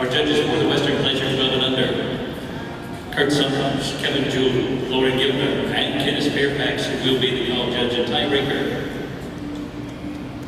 Our judges for the Western Glacier 12 and under, Kurt Sunhouse, Kevin Jewell, Lauren Gilmer, and Kenneth Fairfax will be the call judge and tiebreaker.